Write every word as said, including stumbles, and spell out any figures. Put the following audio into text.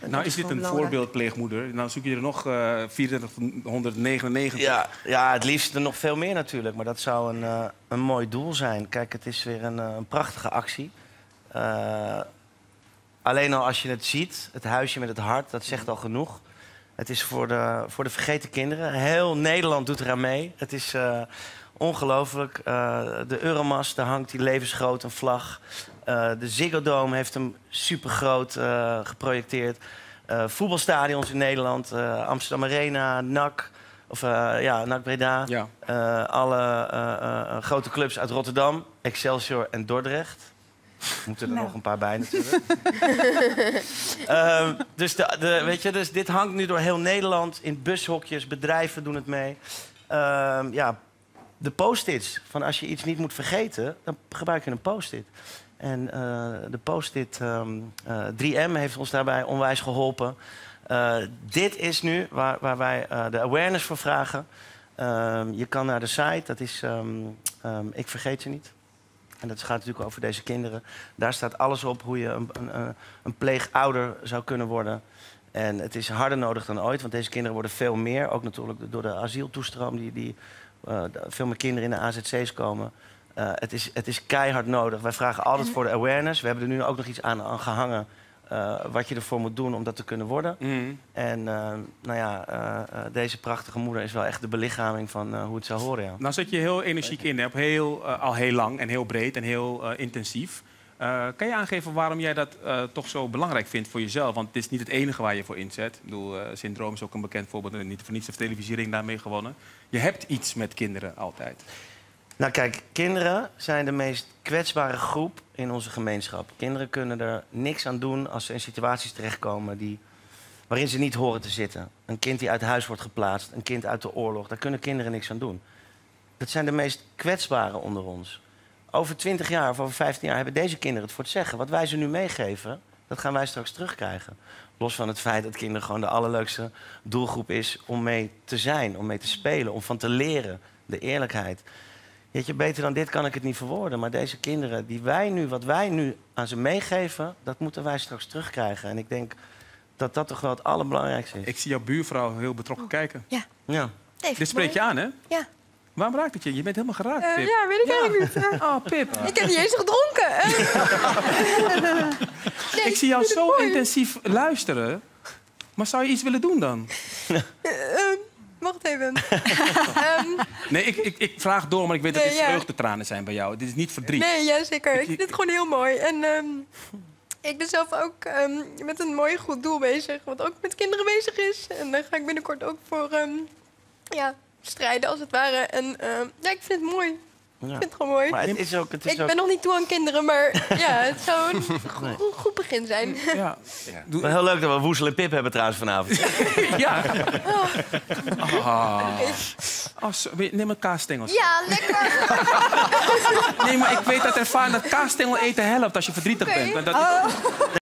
Nou, is dit een voorbeeldpleegmoeder? Nou zoek je er nog uh, vierentwintighonderdnegenennegentig. Ja, ja, het liefst er nog veel meer natuurlijk. Maar dat zou een, uh, een mooi doel zijn. Kijk, het is weer een, uh, een prachtige actie. Uh, alleen al als je het ziet, het huisje met het hart, dat zegt al genoeg. Het is voor de, voor de vergeten kinderen. Heel Nederland doet eraan mee. Het is uh, ongelooflijk. Uh, de Euromast, daar hangt die levensgroot een vlag. Uh, de Ziggo Dome heeft hem supergroot uh, geprojecteerd. Uh, voetbalstadions in Nederland, uh, Amsterdam Arena, N A C, of uh, ja, N A C Breda. Ja. Uh, alle uh, uh, grote clubs uit Rotterdam, Excelsior en Dordrecht. Moeten er nou. nog een paar bij natuurlijk. uh, dus, de, de, weet je, dus dit hangt nu door heel Nederland. In bushokjes, bedrijven doen het mee. Uh, ja, de post-its. Van als je iets niet moet vergeten, dan gebruik je een post-it. En uh, de post-it um, uh, drie M heeft ons daarbij onwijs geholpen. Uh, dit is nu waar, waar wij uh, de awareness voor vragen. Uh, je kan naar de site, dat is um, um, Ik Vergeet Je Niet. En dat gaat natuurlijk over deze kinderen. Daar staat alles op hoe je een, een, een pleegouder zou kunnen worden. En het is harder nodig dan ooit, want deze kinderen worden veel meer. Ook natuurlijk door de asieltoestroom, die, die uh, veel meer kinderen in de A Z C's komen. Uh, het, is, het is keihard nodig. Wij vragen altijd voor de awareness. We hebben er nu ook nog iets aan, aan gehangen. Uh, wat je ervoor moet doen om dat te kunnen worden. Mm. En uh, nou ja, uh, uh, deze prachtige moeder is wel echt de belichaming van uh, hoe het zou horen. Ja. Nou zit je heel energiek in, hè? Heel, uh, al heel lang en heel breed en heel uh, intensief. Uh, kan je aangeven waarom jij dat uh, toch zo belangrijk vindt voor jezelf? Want het is niet het enige waar je voor inzet. Ik bedoel, uh, Syndroom is ook een bekend voorbeeld. Niet voor niets heeft televisiering daarmee gewonnen. Je hebt iets met kinderen altijd. Nou kijk, kinderen zijn de meest kwetsbare groep in onze gemeenschap. Kinderen kunnen er niks aan doen als ze in situaties terechtkomen die, waarin ze niet horen te zitten. Een kind die uit huis wordt geplaatst, een kind uit de oorlog, daar kunnen kinderen niks aan doen. Dat zijn de meest kwetsbare onder ons. Over twintig jaar of over vijftien jaar hebben deze kinderen het voor het zeggen. Wat wij ze nu meegeven, dat gaan wij straks terugkrijgen. Los van het feit dat kinderen gewoon de allerleukste doelgroep is om mee te zijn, om mee te spelen, om van te leren, de eerlijkheid. Weet je, beter dan dit kan ik het niet verwoorden. Maar deze kinderen, die wij nu, wat wij nu aan ze meegeven, dat moeten wij straks terugkrijgen. En ik denk dat dat toch wel het allerbelangrijkste is. Ik zie jouw buurvrouw heel betrokken oh. kijken. Ja. ja. Dave, dit spreekt je aan, hè? Ja. Waarom raakt het je? Je bent helemaal geraakt, uh, Pip. Ja, weet ik ja. eigenlijk niet. Oh, Pip. Ik heb niet eens gedronken. nee, ik zie jou zo mooi. intensief luisteren. Maar zou je iets willen doen dan? uh, um. Wacht even. um, nee, ik, ik, ik vraag door, maar ik weet nee, dat dit ja. vreugdetranen zijn bij jou. Dit is niet verdriet. Nee, ja, zeker. Ik vind het gewoon heel mooi. En um, ik ben zelf ook um, met een mooi goed doel bezig. Wat ook met kinderen bezig is. En daar ga ik binnenkort ook voor um, ja, strijden, als het ware. En uh, ja, ik vind het mooi. Ja. Ik vind het gewoon mooi. Maar het is ook, het is ik ook... ben nog niet toe aan kinderen, maar ja, het zou een nee. goed, goed begin zijn. Ja. Ja. Maar heel leuk dat we Woezel en Pip hebben trouwens vanavond. ja. Oh. Oh. Oh, so, neem een kaasstengels. Ja, lekker. nee, maar ik weet uit ervaring dat kaasstengel eten helpt als je verdrietig okay. bent. Dat... Oh.